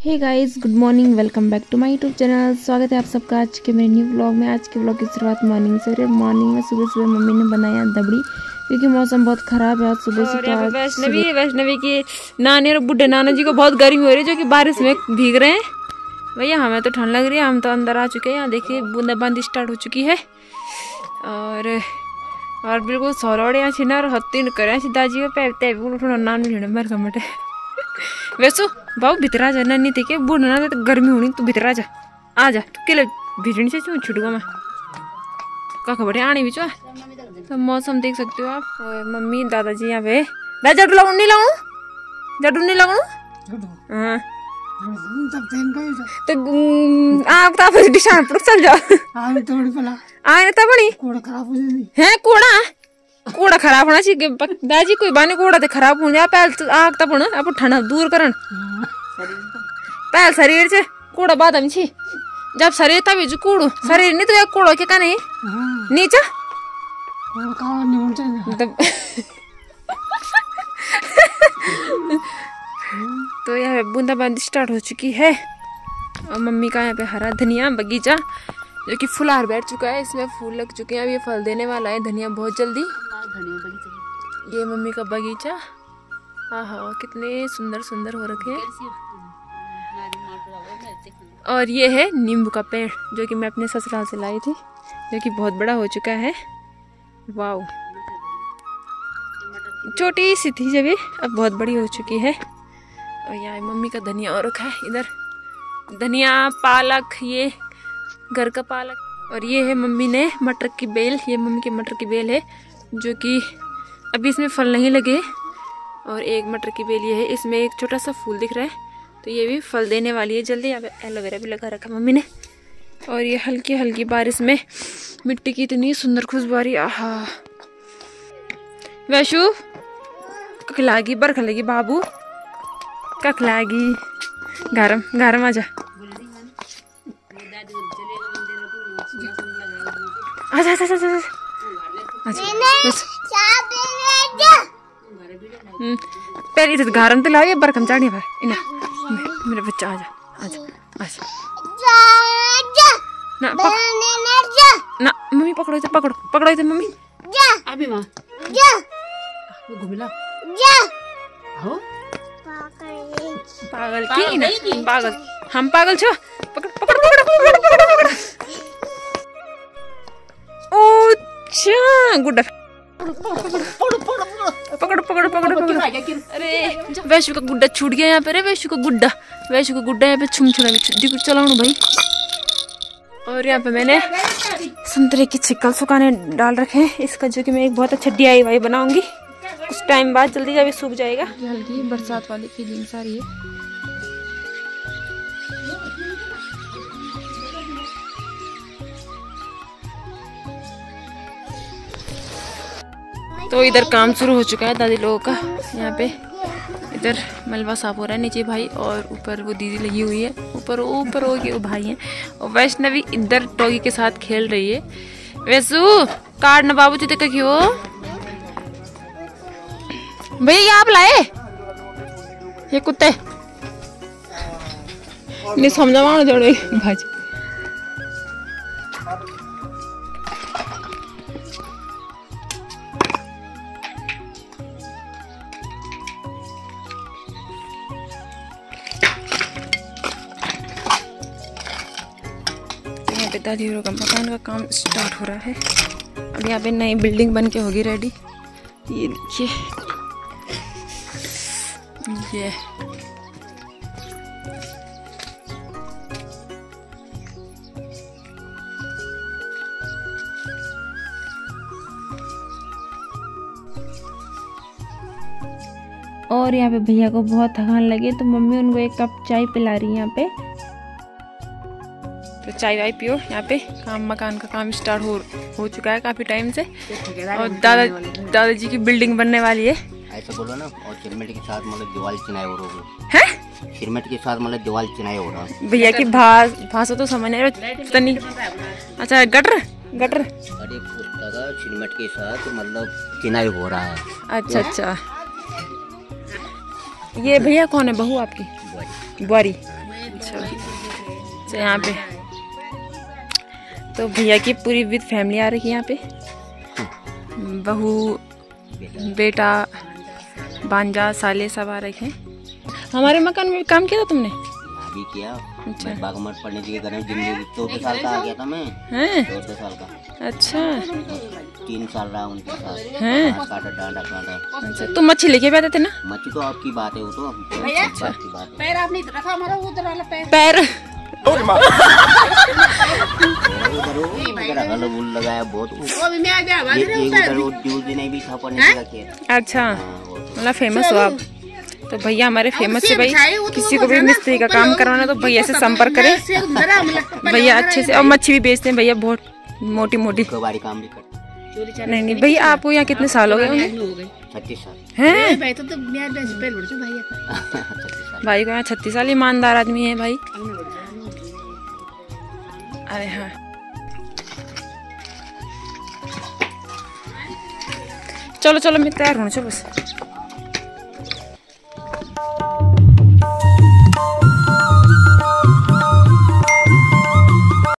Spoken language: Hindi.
Hey guys, good morning. Welcome back to my YouTube channel. स्वागत है आप सबका आज के मेरे न्यू व्लॉग में। आज के व्लॉग की शुरुआत मॉर्निंग से हो रही है। मॉर्निंग में सुबह सुबह मम्मी ने बनाया दबड़ी, क्योंकि मौसम बहुत खराब है आज सुबह से। तो वैष्णवी की नानी और बुढ़े नाना जी को बहुत गर्मी हो रही है, जो कि बारिश में भीग रहे हैं। भैया हमें तो ठंड लग रही है, हम तो अंदर आ चुके हैं। यहाँ देखिए बूंदाबांदी स्टार्ट हो चुकी है और बिल्कुल सौरौड़े यहाँ छिना और हत्ती करे दाजी पैते बिल्कुल नाम नहीं मर कमटे वैसो बाबू भितर आ जा। नन्ही थी के बूढ़ ना तो गर्मी होनी, तू भितर आ जा तू के भिजनी से चू छुटूगा मैं का बड़े आने भी तो मौसम देख सकते हो आप। और मम्मी दादाजी यहाँ पे जाडू लगाऊ नहीं लगाऊ हाँ तो आप डिशान पर चल जाओ आए तब है कूड़ा खराब होना चाहिए दादी। कोई बाने कूड़ा तो खराब हो जाए पहले आग तब आप ठंडा दूर करन पहले शरीर से कूड़ा बाद में छी जब शरीर तभी जो कूड़ो शरीर नहीं तो एक कूड़ो के का नहीं नीचा तो यहाँ बूंदाबांदी स्टार्ट हो चुकी है। और मम्मी का यहाँ पे हरा धनिया बगीचा जो कि फुलार बैठ चुका है, इसमें फूल लग चुके हैं। अब ये फल देने वाला है धनिया बहुत जल्दी। ये मम्मी का बगीचा, हाँ कितने सुंदर सुंदर हो रखे हैं। और ये है नींबू का पेड़ जो कि मैं अपने ससुराल से लाई थी, जो कि बहुत बड़ा हो चुका है। वाव, छोटी सी थी जब, अब बहुत बड़ी हो चुकी है। और यहाँ मम्मी का धनिया और रखा है, इधर धनिया पालक, ये घर का पालक। और ये है मम्मी ने मटर की बेल, ये मम्मी की मटर की बेल है जो कि अभी इसमें फल नहीं लगे। और एक मटर की बेल ये है, इसमें एक छोटा सा फूल दिख रहा है, तो ये भी फल देने वाली है जल्दी। यहाँ पे एलोवेरा भी लगा रखा मम्मी ने। और ये हल्की हल्की बारिश में मिट्टी की इतनी सुंदर खुशबू आ रही है। आहा वैशु कखलागी बरख लगी बाबू कखलागी गरम गरम आजा आजा आजा आजा पहले तो गरम तो लाओ बरकम चाड़िया भाई इना मेरे बच्चा आजा आजा आजा ना ना मम्मी पकड़ो इधर पकड़ो इधर मम्मी अभी मां वो घुमिला हो पागल की ना पागल हम पागल छो पकड़ पकड़ पकड़ पकड़ पकड़ पकड़ ओ चा गुड्डा पकड़ पकड़ पकड़ पकड़। अरे वैशु का गुड्डा छूट गया यहाँ पे रे। वैशु का गुड्डा यहाँ पे छुम छुड़ा देखो चलाओ भाई। और यहाँ पे मैंने संतरे की छिक्कल सुखाने डाल रखे हैं इसका, जो कि मैं एक बहुत अच्छा DIY बनाऊंगी कुछ टाइम बाद, जल्दी जब सूख जाएगा। हल्की बरसात वाली फीलिंग सारी है। तो इधर काम शुरू हो चुका है दादी लोगों का। यहाँ पे इधर मलबा साफ हो रहा है नीचे भाई, और ऊपर वो दीदी लगी हुई है, ऊपर हो गए वो भाई हैं। और वैष्णवी इधर टॉगी के साथ खेल रही है। वैसु काट ना बाबू तुझे कहीं हो भैया आप लाए ये कुत्ते नहीं समझा जोड़े भाजी। दादी और का मकान का काम स्टार्ट हो रहा है। अब यहाँ पे नई बिल्डिंग बन के होगी रेडी। ये देखिए ये और यहाँ पे भैया को बहुत थकान लगी तो मम्मी उनको एक कप चाय पिला रही है यहाँ पे। तो चाय वाय पियो। यहाँ पे मकान का काम स्टार्ट हो चुका है काफी टाइम से। और दादाजी की बिल्डिंग बनने वाली है। ऐसा बोलो ना। और सिरमेंट के साथ मतलब दीवार चिनाई हो रही है। सिरमेंट के साथ मतलब दीवार चिनाई हो रहा। भैया की भाषा तो समझ नहीं। अच्छा गटर सिरमेंट के साथ मतलब चिनाई हो रहा है। अच्छा अच्छा। ये भैया कौन है? बहू आपकी? बुआरी। अच्छा यहाँ पे तो भैया की पूरी विद फैमिली आ रही है यहाँ पे, बहू बेटा भांजा साले सब आ रखे हैं। हमारे मकान में काम किया था तुमने? अभी किया। अच्छा। मैं बागमठ पढ़ने के घर में जिंदगी 14 साल का आ गया था मैं। हैं? 14 साल का। अच्छा 3 साल रहा उनके साथ। हैं? काटा डांडा काटा। अच्छा तुम मच्छी लेके भी आते थे ना? मच्छी तो आपकी बात है, वो तो आपकी बात है। पैर आपने रखा हमारा उधर वाला पैर। पैर उधर बुल लगाया बहुत। वो भी मैं आ गया आवाज ये रहे एक उधर। उधर वो ड्यूज नहीं भी था पढ़ने का किया। अच्छा वो तो मतलब फेमस हो आप तो भैया हमारे फेमस है भाई। किसी को भी मिस्त्री का काम करवाना तो भैया से संपर्क करें। भैया अच्छे से, और मच्छी भी बेचते हैं भैया, बहुत मोटी मोटी। कबाड़ी काम भी करते। नहीं भैया आपको यहाँ कितने साल हो गए होंगे? 36 साल। हैं? भाई तो मैं पैर बढ़ भैया 36 साल। भाई को यहाँ 36 साल, ईमानदार आदमी है भाई। अरे हाँ चलो चलो मैं तैयार हूँ, चलो बस।